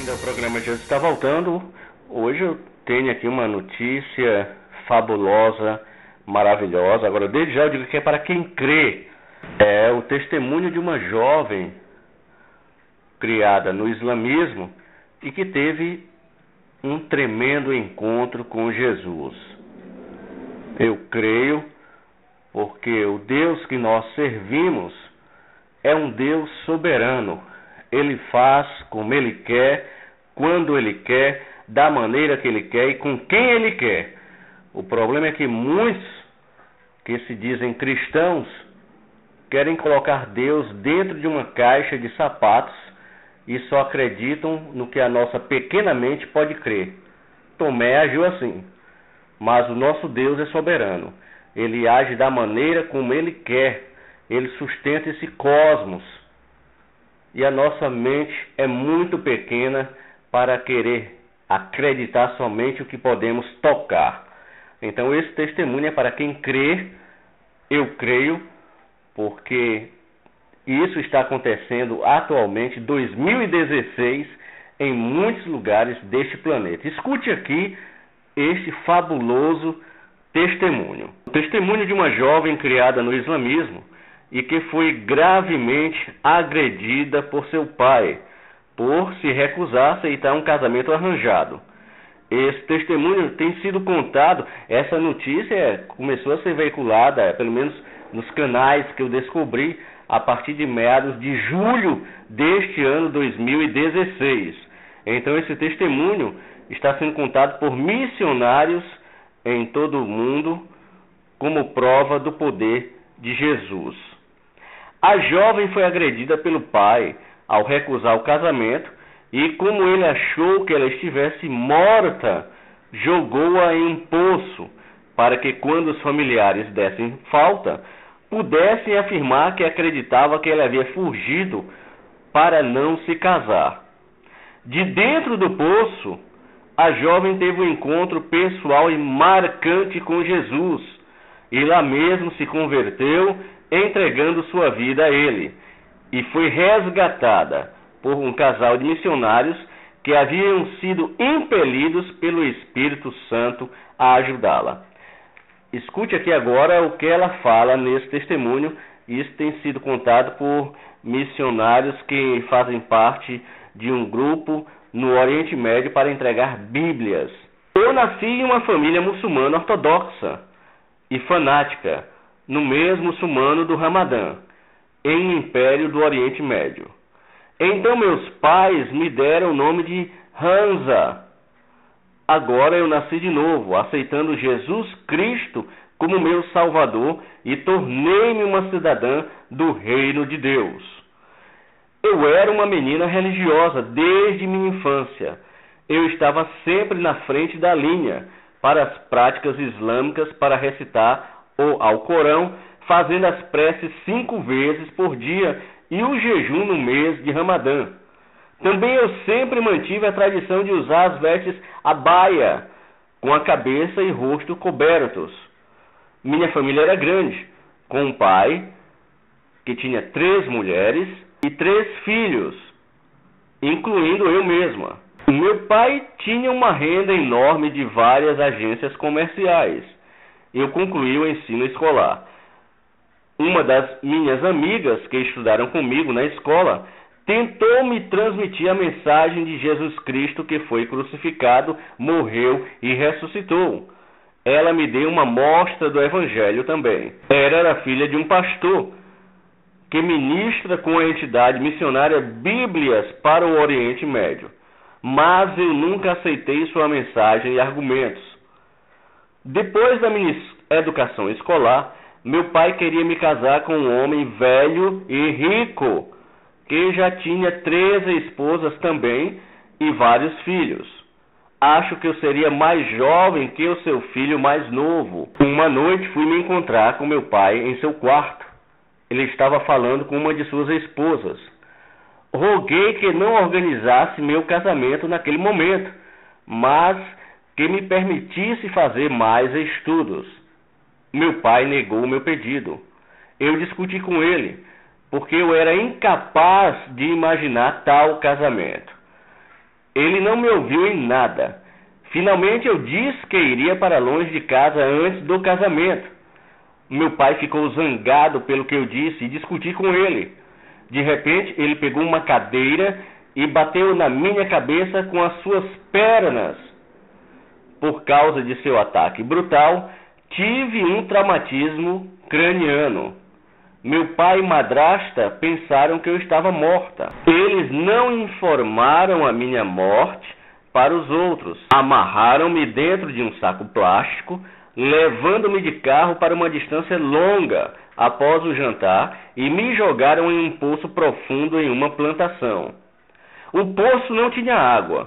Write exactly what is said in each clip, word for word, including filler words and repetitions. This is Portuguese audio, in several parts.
Bem-vindo ao programa Jesus Está Voltando. Hoje eu tenho aqui uma notícia fabulosa, maravilhosa. Agora, desde já eu digo que é para quem crê. É o testemunho de uma jovem criada no islamismo e que teve um tremendo encontro com Jesus. Eu creio porque o Deus que nós servimos é um Deus soberano. Ele faz como Ele quer, quando Ele quer, da maneira que Ele quer e com quem Ele quer. O problema é que muitos que se dizem cristãos querem colocar Deus dentro de uma caixa de sapatos e só acreditam no que a nossa pequena mente pode crer. Tomé agiu assim, mas o nosso Deus é soberano. Ele age da maneira como Ele quer. Ele sustenta esse cosmos. E a nossa mente é muito pequena para querer acreditar somente o que podemos tocar. Então esse testemunho é para quem crê. Eu creio, porque isso está acontecendo atualmente, dois mil e dezesseis, em muitos lugares deste planeta. Escute aqui este fabuloso testemunho. O testemunho de uma jovem criada no islamismo e que foi gravemente agredida por seu pai, por se recusar a aceitar um casamento arranjado. Esse testemunho tem sido contado, essa notícia começou a ser veiculada, pelo menos nos canais que eu descobri, a partir de meados de julho deste ano dois mil e dezesseis. Então esse testemunho está sendo contado por missionários em todo o mundo como prova do poder de Jesus. A jovem foi agredida pelo pai ao recusar o casamento e, como ele achou que ela estivesse morta, jogou-a em um poço para que, quando os familiares dessem falta, pudessem afirmar que acreditava que ela havia fugido para não se casar. De dentro do poço, a jovem teve um encontro pessoal e marcante com Jesus e lá mesmo se converteu, entregando sua vida a Ele, e foi resgatada por um casal de missionários que haviam sido impelidos pelo Espírito Santo a ajudá-la. Escute aqui agora o que ela fala nesse testemunho. Isso tem sido contado por missionários que fazem parte de um grupo no Oriente Médio para entregar Bíblias. Eu nasci em uma família muçulmana ortodoxa e fanática, no mês muçulmano do Ramadã, em um império do Oriente Médio. Então meus pais me deram o nome de Hamza. Agora eu nasci de novo, aceitando Jesus Cristo como meu Salvador e tornei-me uma cidadã do reino de Deus. Eu era uma menina religiosa desde minha infância. Eu estava sempre na frente da linha para as práticas islâmicas para recitar o Alcorão, fazendo as preces cinco vezes por dia e o jejum no mês de Ramadã. Também eu sempre mantive a tradição de usar as vestes abaia, com a cabeça e rosto cobertos. Minha família era grande, com um pai que tinha três mulheres e três filhos, incluindo eu mesma. Meu pai tinha uma renda enorme de várias agências comerciais. Eu concluí o ensino escolar. Uma das minhas amigas que estudaram comigo na escola tentou me transmitir a mensagem de Jesus Cristo, que foi crucificado, morreu e ressuscitou. Ela me deu uma mostra do Evangelho também. Ela era filha de um pastor que ministra com a entidade missionária Bíblias para o Oriente Médio. Mas eu nunca aceitei sua mensagem e argumentos. Depois da minha educação escolar, meu pai queria me casar com um homem velho e rico, que já tinha treze esposas também e vários filhos. Acho que eu seria mais jovem que o seu filho mais novo. Uma noite fui me encontrar com meu pai em seu quarto. Ele estava falando com uma de suas esposas. Roguei que não organizasse meu casamento naquele momento, mas que me permitisse fazer mais estudos. Meu pai negou o meu pedido. Eu discuti com ele, porque eu era incapaz de imaginar tal casamento. Ele não me ouviu em nada. Finalmente eu disse que iria para longe de casa antes do casamento. Meu pai ficou zangado pelo que eu disse e discuti com ele. De repente, ele pegou uma cadeira e bateu na minha cabeça com as suas pernas. Por causa de seu ataque brutal, tive um traumatismo craniano. Meu pai e madrasta pensaram que eu estava morta. Eles não informaram a minha morte para os outros. Amarraram-me dentro de um saco plástico, levando-me de carro para uma distância longa após o jantar e me jogaram em um poço profundo em uma plantação. O poço não tinha água.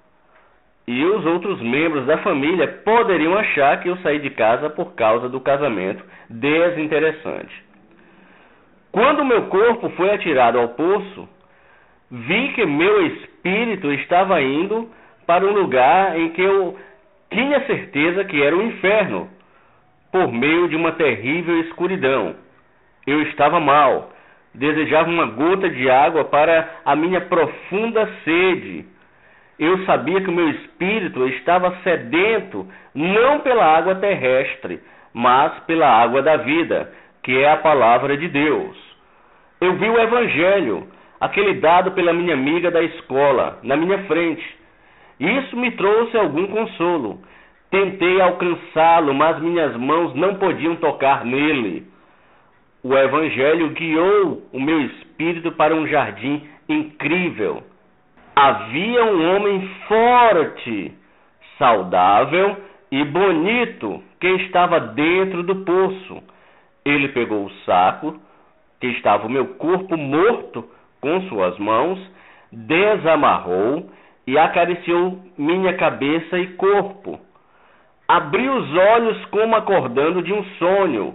E os outros membros da família poderiam achar que eu saí de casa por causa do casamento desinteressante. Quando meu corpo foi atirado ao poço, vi que meu espírito estava indo para um lugar em que eu tinha certeza que era o inferno, por meio de uma terrível escuridão. Eu estava mal, desejava uma gota de água para a minha profunda sede. Eu sabia que o meu espírito estava sedento, não pela água terrestre, mas pela água da vida, que é a palavra de Deus. Eu vi o evangelho, aquele dado pela minha amiga da escola, na minha frente. Isso me trouxe algum consolo. Tentei alcançá-lo, mas minhas mãos não podiam tocar nele. O evangelho guiou o meu espírito para um jardim incrível. Havia um homem forte, saudável e bonito que estava dentro do poço. Ele pegou o saco, que estava o meu corpo morto, com suas mãos, desamarrou e acariciou minha cabeça e corpo. Abri os olhos como acordando de um sonho.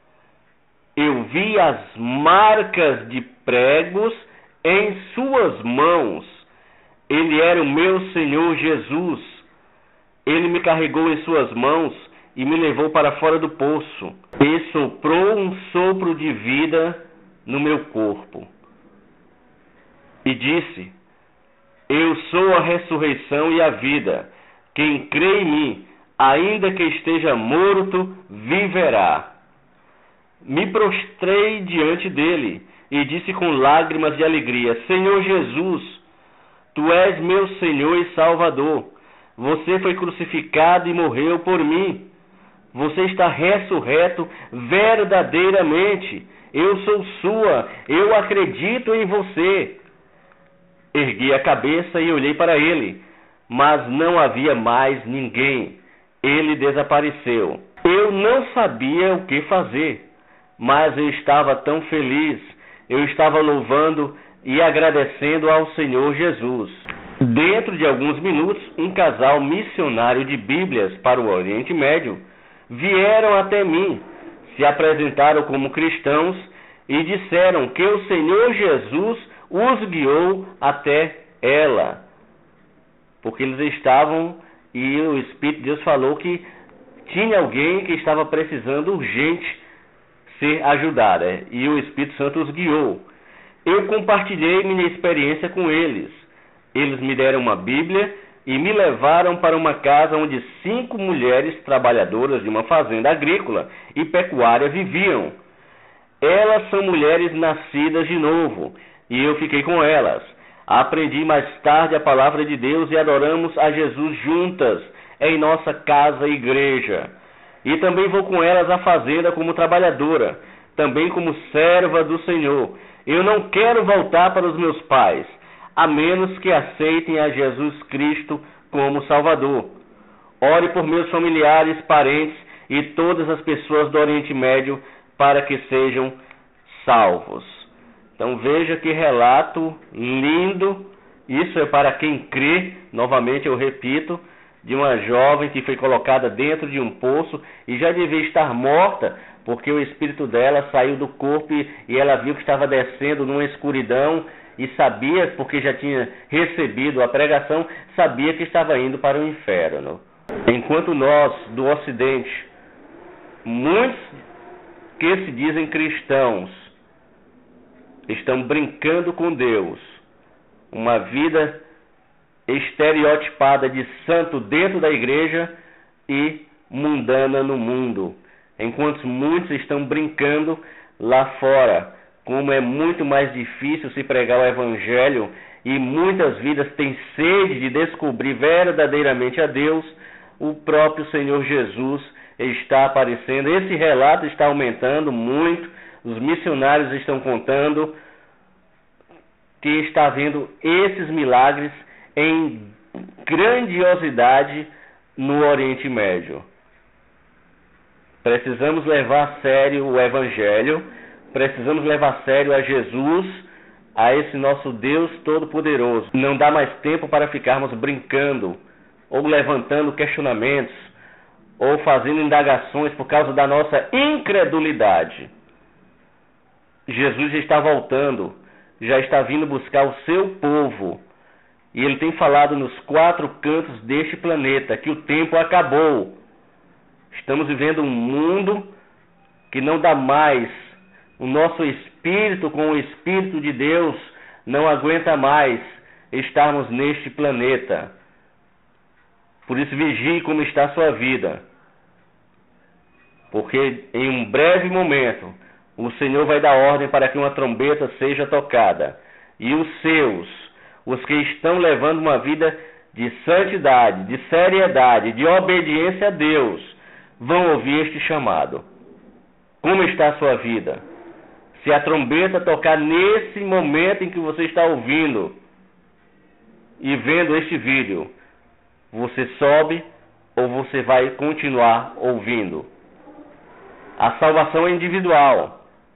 Eu vi as marcas de pregos em suas mãos. Ele era o meu Senhor Jesus. Ele me carregou em suas mãos e me levou para fora do poço. E soprou um sopro de vida no meu corpo. E disse: eu sou a ressurreição e a vida. Quem crê em mim, ainda que esteja morto, viverá. Me prostrei diante dele e disse com lágrimas de alegria: Senhor Jesus, Tu és meu Senhor e Salvador. Você foi crucificado e morreu por mim. Você está ressurreto verdadeiramente. Eu sou sua. Eu acredito em você. Ergui a cabeça e olhei para ele, mas não havia mais ninguém. Ele desapareceu. Eu não sabia o que fazer, mas eu estava tão feliz. Eu estava louvando e agradecendo ao Senhor Jesus. Dentro de alguns minutos, um casal missionário de Bíblias para o Oriente Médio vieram até mim, se apresentaram como cristãos e disseram que o Senhor Jesus os guiou até ela, porque eles estavam, e o Espírito de Deus falou que tinha alguém que estava precisando urgente ser ajudada, e o Espírito Santo os guiou. Eu compartilhei minha experiência com eles. Eles me deram uma Bíblia e me levaram para uma casa onde cinco mulheres trabalhadoras de uma fazenda agrícola e pecuária viviam. Elas são mulheres nascidas de novo, e eu fiquei com elas. Aprendi mais tarde a palavra de Deus e adoramos a Jesus juntas em nossa casa e igreja. E também vou com elas à fazenda como trabalhadora, também como serva do Senhor. Eu não quero voltar para os meus pais, a menos que aceitem a Jesus Cristo como Salvador. Ore por meus familiares, parentes e todas as pessoas do Oriente Médio para que sejam salvos. Então veja que relato lindo. Isso é para quem crê, novamente eu repito, de uma jovem que foi colocada dentro de um poço e já devia estar morta, porque o espírito dela saiu do corpo e, e ela viu que estava descendo numa escuridão e sabia, porque já tinha recebido a pregação, sabia que estava indo para o inferno. Enquanto nós, do Ocidente, muitos que se dizem cristãos, estão brincando com Deus, uma vida estereotipada de santo dentro da igreja e mundana no mundo, enquanto muitos estão brincando lá fora. Como é muito mais difícil se pregar o evangelho e muitas vidas têm sede de descobrir verdadeiramente a Deus, o próprio Senhor Jesus está aparecendo. Esse relato está aumentando muito, os missionários estão contando que está havendo esses milagres em grandiosidade no Oriente Médio. Precisamos levar a sério o Evangelho, precisamos levar a sério a Jesus, a esse nosso Deus Todo-Poderoso. Não dá mais tempo para ficarmos brincando, ou levantando questionamentos, ou fazendo indagações por causa da nossa incredulidade. Jesus já está voltando, já está vindo buscar o seu povo. E ele tem falado nos quatro cantos deste planeta que o tempo acabou. Estamos vivendo um mundo que não dá mais. O nosso espírito com o Espírito de Deus não aguenta mais estarmos neste planeta. Por isso vigie como está a sua vida. Porque em um breve momento o Senhor vai dar ordem para que uma trombeta seja tocada. E os seus, os que estão levando uma vida de santidade, de seriedade, de obediência a Deus, vão ouvir este chamado. Como está a sua vida? Se a trombeta tocar nesse momento em que você está ouvindo e vendo este vídeo, você sobe ou você vai continuar ouvindo? A salvação é individual.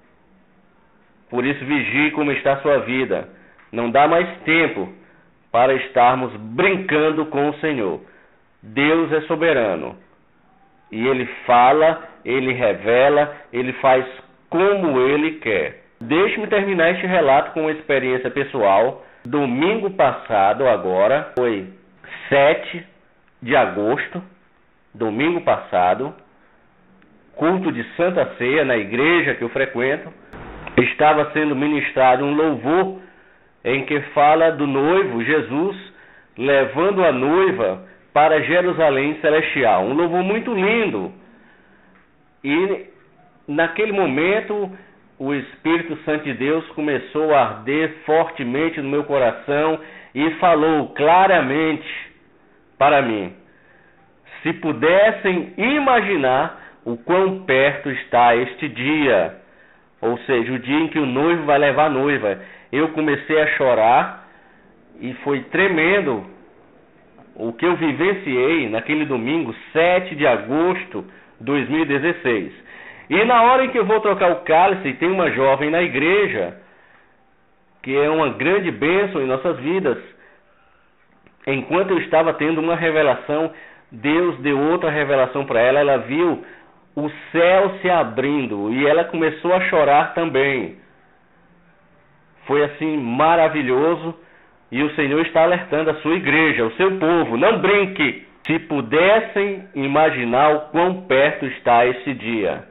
Por isso vigie como está a sua vida. Não dá mais tempo para estarmos brincando com o Senhor. Deus é soberano. E Ele fala, Ele revela, Ele faz como Ele quer. Deixe-me terminar este relato com uma experiência pessoal. Domingo passado, agora, foi sete de agosto, domingo passado, culto de Santa Ceia na igreja que eu frequento. Estava sendo ministrado um louvor em que fala do noivo Jesus levando a noiva para Jerusalém Celestial. Um louvor muito lindo. E naquele momento o Espírito Santo de Deus começou a arder fortemente no meu coração e falou claramente para mim: se pudessem imaginar o quão perto está este dia, ou seja, o dia em que o noivo vai levar a noiva. Eu comecei a chorar e foi tremendo o que eu vivenciei naquele domingo, sete de agosto de dois mil e dezesseis. E na hora em que eu vou trocar o cálice, tem uma jovem na igreja, que é uma grande bênção em nossas vidas. Enquanto eu estava tendo uma revelação, Deus deu outra revelação para ela. Ela viu o céu se abrindo e ela começou a chorar também. Foi assim maravilhoso. E o Senhor está alertando a sua igreja, o seu povo: não brinque. Se pudessem imaginar o quão perto está esse dia.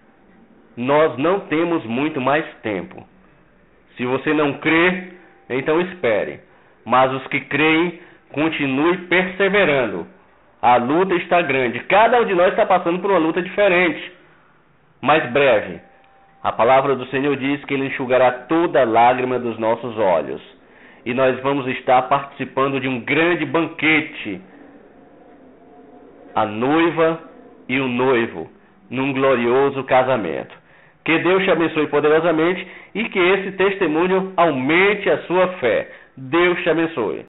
Nós não temos muito mais tempo. Se você não crê, então espere. Mas os que creem, continue perseverando. A luta está grande. Cada um de nós está passando por uma luta diferente, mas breve. A palavra do Senhor diz que Ele enxugará toda lágrima dos nossos olhos. E nós vamos estar participando de um grande banquete. A noiva e o noivo, num glorioso casamento. Que Deus te abençoe poderosamente e que esse testemunho aumente a sua fé. Deus te abençoe.